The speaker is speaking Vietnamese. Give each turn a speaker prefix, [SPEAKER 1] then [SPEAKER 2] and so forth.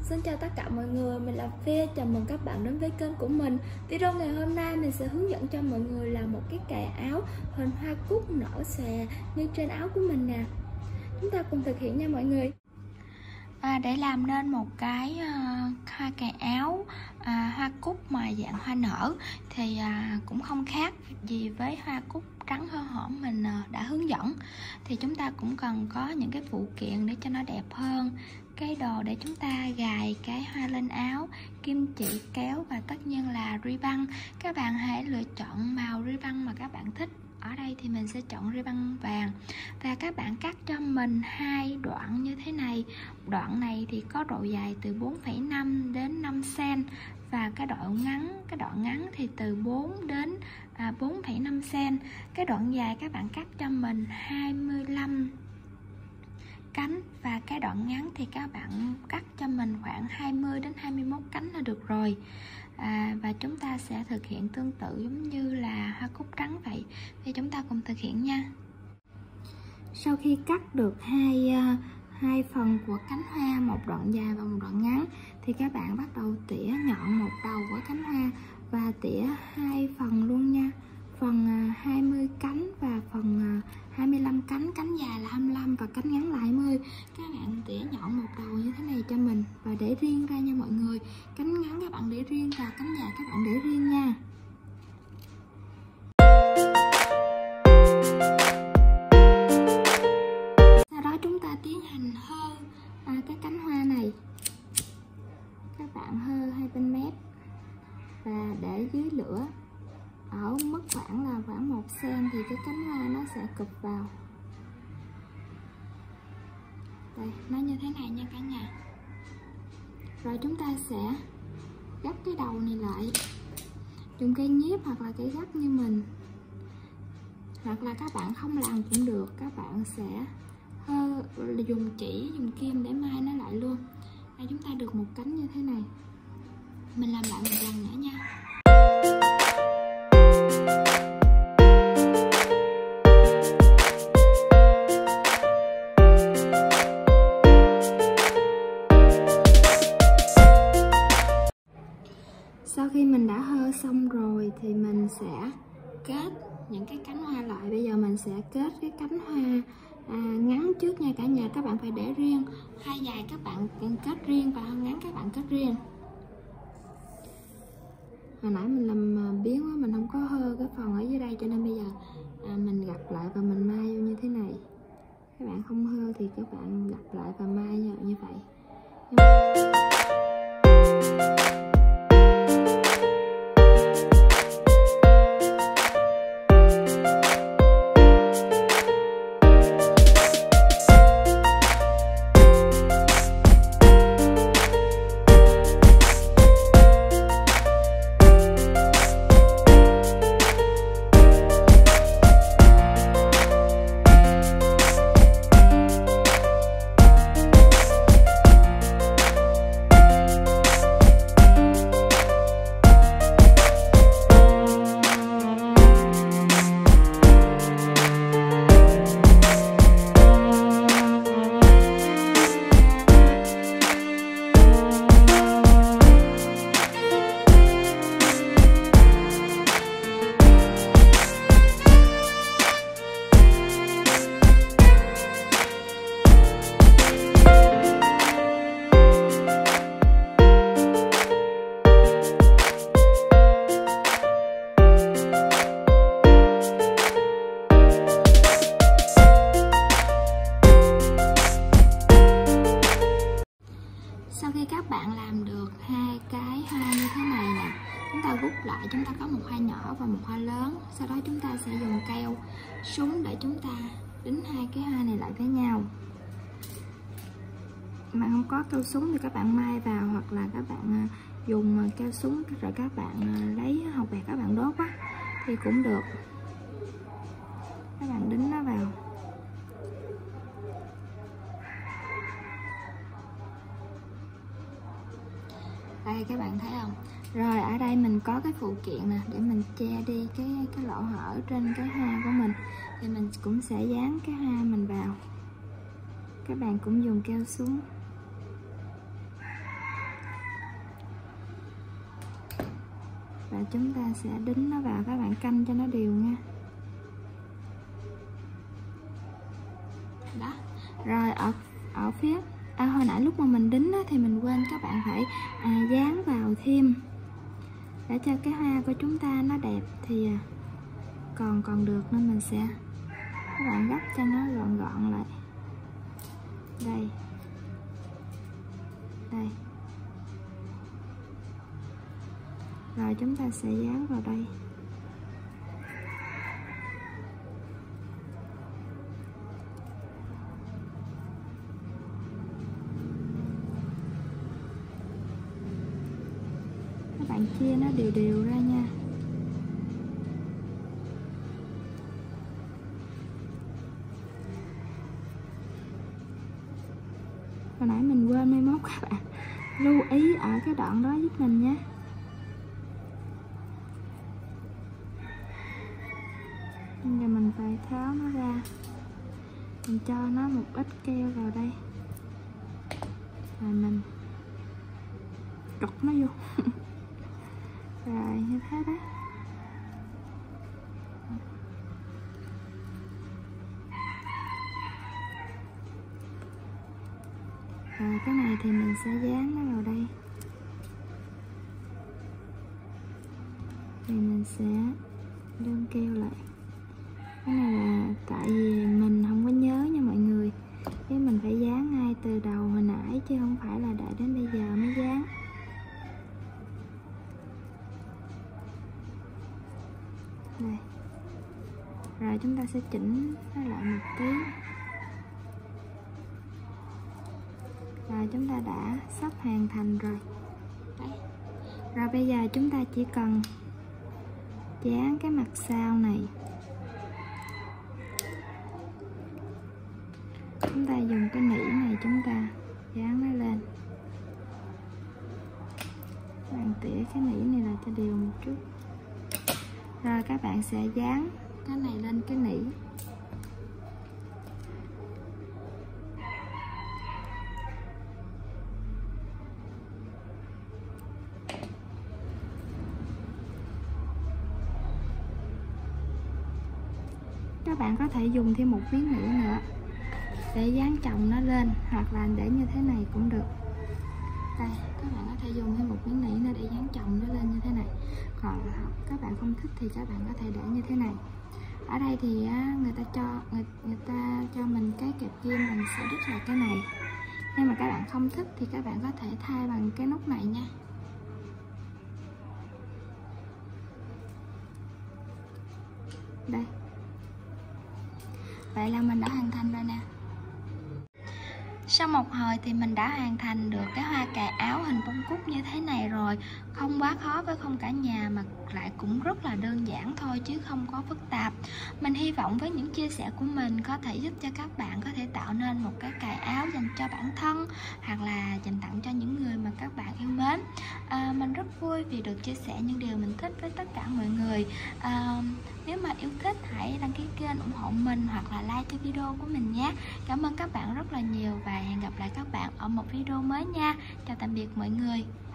[SPEAKER 1] Xin chào tất cả mọi người, mình là Phia, chào mừng các bạn đến với kênh của mình. Video ngày hôm nay mình sẽ hướng dẫn cho mọi người làm một cái kệ áo hình hoa cúc nở xòe như trên áo của mình nè. Chúng ta cùng thực hiện nha mọi người.
[SPEAKER 2] Để làm nên một cái hoa kệ áo hoa cúc mà dạng hoa nở thì cũng không khác gì với hoa cúc trắng hơ hõm mình đã hướng dẫn. Thì chúng ta cũng cần có những cái phụ kiện để cho nó đẹp hơn, cái đồ để chúng ta gài cái hoa lên áo, kim chỉ, kéo và tất nhiên là ruy băng. Các bạn hãy lựa chọn màu ruy băng mà các bạn thích. Ở đây thì mình sẽ chọn ruy băng vàng. Và các bạn cắt cho mình 2 đoạn như thế này. Đoạn này thì có độ dài từ 4,5 đến 5 cm. Và cái đoạn ngắn thì từ 4 đến 4,5 cm. Cái đoạn dài các bạn cắt cho mình 25 cánh. Và cái đoạn ngắn thì các bạn cắt cho mình khoảng 20 đến 21 cánh là được rồi. Và chúng ta sẽ thực hiện tương tự giống như là hoa cúc trắng vậy. Thì chúng ta cùng thực hiện nha.
[SPEAKER 1] Sau khi cắt được hai phần của cánh hoa, một đoạn dài và một đoạn ngắn, thì các bạn bắt đầu tỉa nhọn một đầu của cánh hoa và tỉa 2 phần luôn nha. Phần 20 cánh và phần 25 cánh, cánh dài là 25 và cánh ngắn là 20. Các bạn tỉa nhọn một đầu như thế này cho mình và để riêng ra nha mọi người. Cánh ngắn các bạn để riêng và cánh dài các bạn để riêng nha. Sau đó chúng ta tiến hành hơ cái cánh hoa này. Các bạn hơ hai bên mép và để dưới lửa ở mức khoảng 1 cm thì cái cánh hoa nó sẽ cụp vào. Đây, nó như thế này nha cả nhà. Rồi chúng ta sẽ gấp cái đầu này lại, dùng cây nhíp hoặc là cây gấp như mình, hoặc là các bạn không làm cũng được, các bạn sẽ dùng chỉ, dùng kim để may nó lại luôn. Đây, chúng ta được một cánh như thế này. Mình làm lại một lần nữa nha. Sau khi mình đã hơ xong rồi thì mình sẽ kết những cái cánh hoa lại. Bây giờ mình sẽ kết cái cánh hoa ngắn trước nha cả nhà. Các bạn phải để riêng, hoa dài các bạn kết riêng và hoa ngắn các bạn kết riêng. Hồi nãy mình làm biến quá, mình không có hơ cái phần ở dưới đây, cho nên bây giờ mình gập lại và mình may vô như thế này. Các bạn không hơ thì các bạn gập lại và may như vậy. Sau khi các bạn làm được 2 cái hoa như thế này nè, chúng ta rút lại, chúng ta có một hoa nhỏ và một hoa lớn. Sau đó chúng ta sẽ dùng keo súng để chúng ta đính 2 cái hoa này lại với nhau. Mà không có keo súng thì các bạn may vào, hoặc là các bạn dùng keo súng rồi các bạn lấy hột bẹt các bạn đốt á thì cũng được. Các bạn đính nó vào. Đây các bạn thấy không? Rồi ở đây mình có cái phụ kiện nè để mình che đi cái lỗ hở trên cái hoa của mình. Thì mình cũng sẽ dán cái hoa mình vào. Các bạn cũng dùng keo xuống. và chúng ta sẽ đính nó vào, các bạn canh cho nó đều nha. Đó. Rồi ở phía hồi nãy lúc mà mình đính đó, thì mình quên các bạn phải dán vào thêm để cho cái hoa của chúng ta nó đẹp, thì còn được, nên mình sẽ các bạn gấp cho nó gọn gọn lại. Đây. Đây. Rồi chúng ta sẽ dán vào đây. Các bạn chia nó đều đều ra nha. Hồi nãy mình quên mai mốt các bạn lưu ý ở cái đoạn đó giúp mình nhé. Giờ mình phải tháo nó ra, mình cho nó một ít keo vào đây, rồi mình trục nó vô. Rồi như thế đó. Rồi cái này thì mình sẽ dán nó vào đây, thì mình sẽ đơn keo lại. Cái này là tại vì mình không có nhớ nha mọi người, cái mình phải dán ngay từ đầu hồi nãy chứ không phải là đợi đến bây giờ mới dán. Đây. Rồi chúng ta sẽ chỉnh nó lại một tí. Rồi chúng ta đã sắp hoàn thành rồi. Đấy. Rồi bây giờ chúng ta chỉ cần dán cái mặt sau này. Chúng ta dùng cái nĩa này chúng ta dán nó lên. Các bạn tỉa cái nĩa này là cho đều một chút. Rồi các bạn sẽ dán cái này lên cái nĩa. Các bạn có thể dùng thêm một miếng nĩa nữa để dán chồng nó lên, hoặc là để như thế này cũng được. Đây, các bạn có thể dùng thêm một miếng nĩa nữa để dán chồng nó lên như thế này. Còn các bạn không thích thì các bạn có thể để như thế này. Ở đây thì người ta cho mình cái kẹp kim, mình sẽ đứt lại cái này. Nhưng mà các bạn không thích thì các bạn có thể thay bằng cái nút này nha. Đây. Vậy là mình đã hoàn thành rồi nè.
[SPEAKER 2] Sau một hồi thì mình đã hoàn thành được cái hoa cài áo hình bông cúc như thế này rồi. Không quá khó với không cả nhà, mà lại cũng rất là đơn giản thôi chứ không có phức tạp. Mình hy vọng với những chia sẻ của mình có thể giúp cho các bạn có thể tạo nên một cái cài áo dành cho bản thân, hoặc là dành tặng cho những người mà các bạn yêu mến. Mình rất vui vì được chia sẻ những điều mình thích với tất cả mọi người. Nếu mà yêu thích hãy đăng ký kênh ủng hộ mình, hoặc là like cho video của mình nhé. Cảm ơn các bạn rất là nhiều và hẹn gặp lại các bạn ở một video mới nha. Chào tạm biệt mọi người.